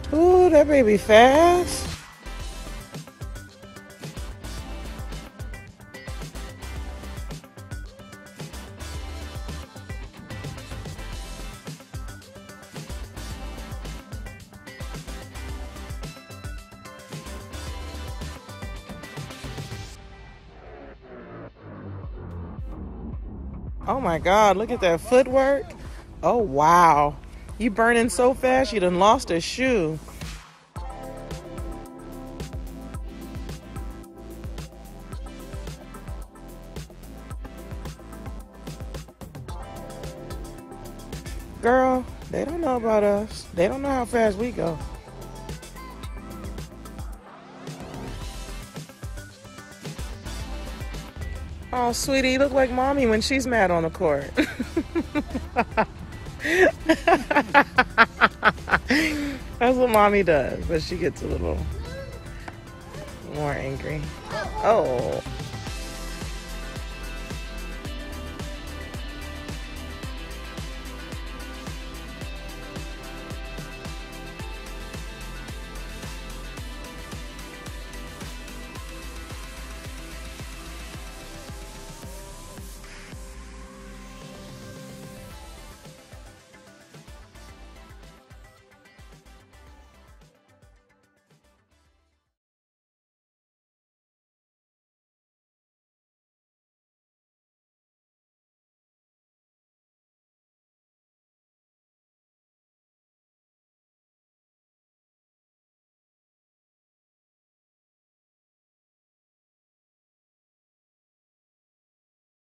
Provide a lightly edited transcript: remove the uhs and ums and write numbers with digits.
Ooh, that baby fast. Oh my God, look at that footwork. Oh wow. You burning so fast you done lost a shoe. Girl, they don't know about us. They don't know how fast we go. Oh, sweetie, you look like mommy when she's mad on the court. That's what mommy does, but she gets a little more angry. Oh.